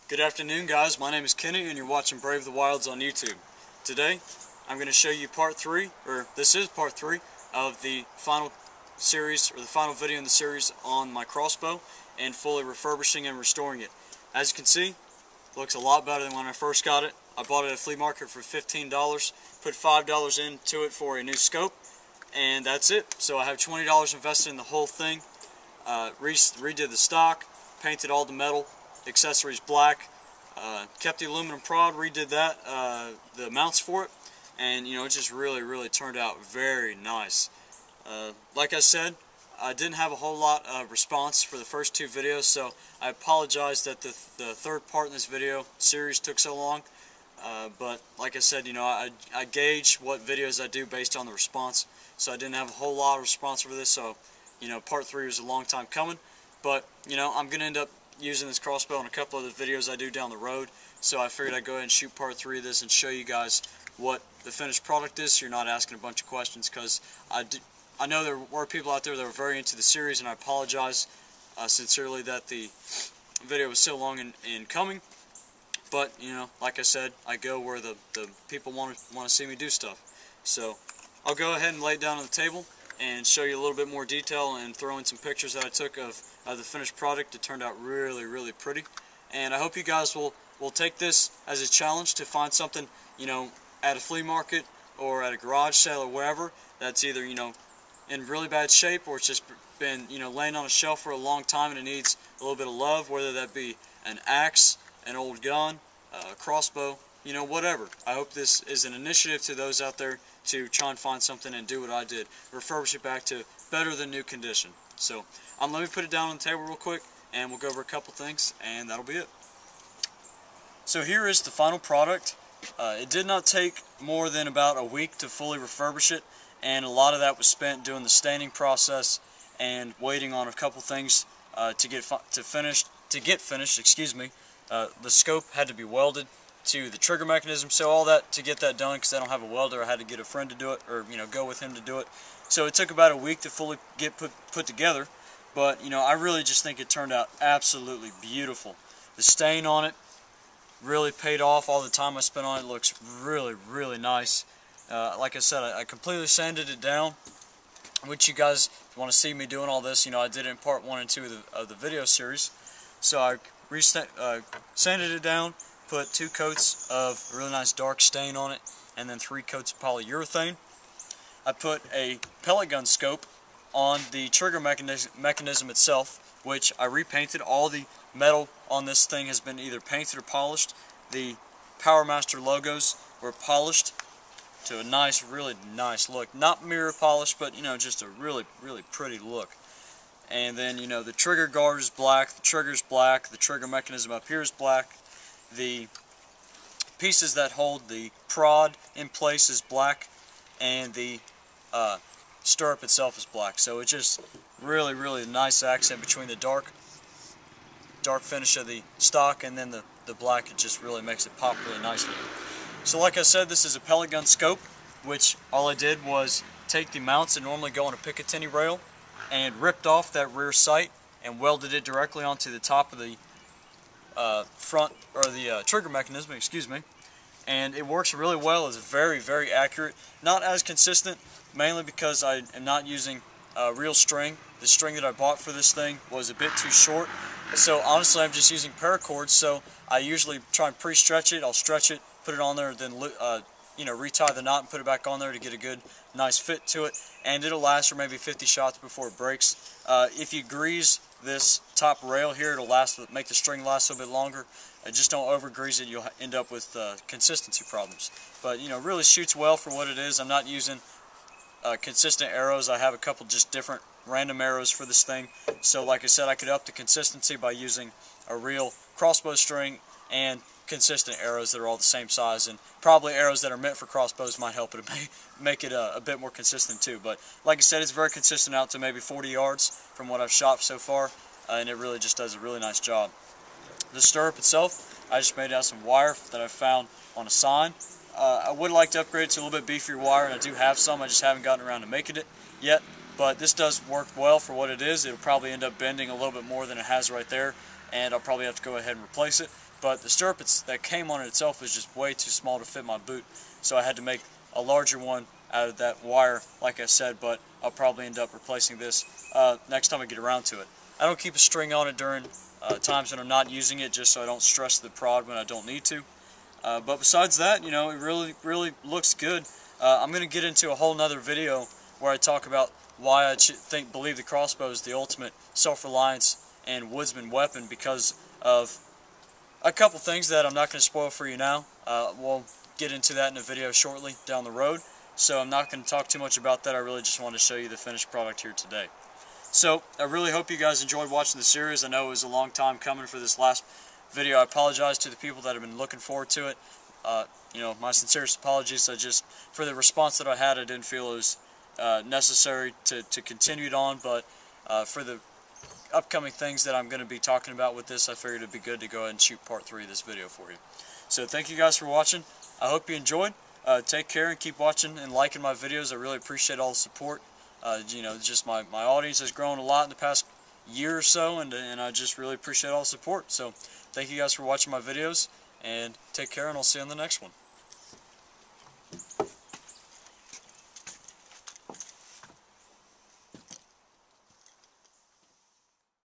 Good afternoon, guys. My name is Kenny and you're watching Brave the Wilds on YouTube. Today I'm going to show you part 3, or this is part 3 of the final series, or the final video in the series on my crossbow and fully refurbishing and restoring it. As you can see, it looks a lot better than when I first got it. I bought it at a flea market for $15, put $5 into it for a new scope, and that's it. So I have $20 invested in the whole thing. Redid the stock, painted all the metal accessories black, kept the aluminum prod, redid that, the mounts for it, and you know, it just really turned out very nice. Like I said, I didn't have a whole lot of response for the first 2 videos, so I apologize that the third part in this video series took so long. But like I said, you know, I gauge what videos I do based on the response, so I didn't have a whole lot of response for this, so you know, part 3 was a long time coming. But you know, I'm going to end up using this crossbow in a couple of the videos I do down the road, so I figured I'd go ahead and shoot part 3 of this and show you guys what the finished product is, so you're not asking a bunch of questions, because I know there were people out there that were very into the series, and I apologize sincerely that the video was so long in coming. But you know, like I said, I go where the people want to see me do stuff. So I'll go ahead and lay it down on the table and show you a little bit more detail and throw in some pictures that I took of the finished product. It turned out really pretty, and I hope you guys will take this as a challenge to find something, you know, at a flea market or at a garage sale or wherever that's either, you know, in really bad shape, or it's just been, you know, laying on a shelf for a long time and it needs a little bit of love, whether that be an axe, an old gun, a crossbow, you know, whatever. I hope this is an initiative to those out there to try and find something and do what I did, refurbish it back to better than new condition. So let me put it down on the table real quick and we'll go over a couple things, and that'll be it. So here is the final product. It did not take more than about a week to fully refurbish it, and a lot of that was spent doing the staining process and waiting on a couple things to get finished. Excuse me. The scope had to be welded to the trigger mechanism, so all that to get that done, because I don't have a welder, I had to get a friend to do it, or you know, go with him to do it. So it took about a week to fully get put together, but you know, I really just think it turned out absolutely beautiful. The stain on it really paid off. All the time I spent on it looks really nice. Like I said, I completely sanded it down, which you guys want to see me doing all this, you know, I did it in part 1 and 2 of the video series. So I sanded it down, put 2 coats of really nice dark stain on it, and then 3 coats of polyurethane. I put a pellet gun scope on the trigger mechanism itself, which I repainted. All the metal on this thing has been either painted or polished. The PowerMaster logos were polished to a nice, really nice look. Not mirror polish, but you know, just a really pretty look. And then, you know, the trigger guard is black, the trigger's black, the trigger mechanism up here is black. The pieces that hold the prod in place is black, and the stirrup itself is black. So it's just really nice accent between the dark finish of the stock and then the black. It just really makes it pop really nicely. So like I said, this is a pellet gun scope, which all I did was take the mounts that normally go on a Picatinny rail and ripped off that rear sight and welded it directly onto the top of the front, or the trigger mechanism, excuse me. And it works really well. It's very accurate. Not as consistent, mainly because I am not using real string. The string that I bought for this thing was a bit too short. So honestly, I'm just using paracord. So I usually try and pre-stretch it. I'll stretch it, put it on there, then you know, retie the knot and put it back on there to get a good, nice fit to it. And it'll last for maybe 50 shots before it breaks. If you grease this top rail here, it'll make the string last a little bit longer. Just don't over grease it, you'll end up with consistency problems. But you know, really shoots well for what it is. I'm not using consistent arrows. I have a couple just different random arrows for this thing. So like I said, I could up the consistency by using a real crossbow string and consistent arrows that are all the same size, and probably arrows that are meant for crossbows might help it make it a bit more consistent too. But like I said, it's very consistent out to maybe 40 yards from what I've shot so far, and it really just does a really nice job. The stirrup itself, I just made out some wire that I found on a sign. I would like to upgrade it to a little bit beefier wire, and I do have some. I just haven't gotten around to making it yet. But this does work well for what it is. It'll probably end up bending a little bit more than it has right there, and I'll probably have to go ahead and replace it. but the stirrup that came on it itself was just way too small to fit my boot, so I had to make a larger one out of that wire, like I said, but I'll probably end up replacing this next time I get around to it. I don't keep a string on it during times when I'm not using it, just so I don't stress the prod when I don't need to. But besides that, you know, it really looks good. I'm going to get into a whole nother video where I talk about why I believe the crossbow is the ultimate self-reliance and woodsman weapon, because of a couple things that I'm not going to spoil for you now. We'll get into that in a video shortly down the road, so I'm not going to talk too much about that. I really just want to show you the finished product here today. So I really hope you guys enjoyed watching the series. I know it was a long time coming for this last video. I apologize to the people that have been looking forward to it. You know, my sincerest apologies. For the response that I had, I didn't feel it was necessary to continue it on, but for the upcoming things that I'm going to be talking about with this, I figured it'd be good to go ahead and shoot part 3 of this video for you. So thank you guys for watching. I hope you enjoyed. Take care and keep watching and liking my videos. I really appreciate all the support. You know, just my audience has grown a lot in the past year or so, and I just really appreciate all the support. So thank you guys for watching my videos, and take care, and I'll see you on the next one.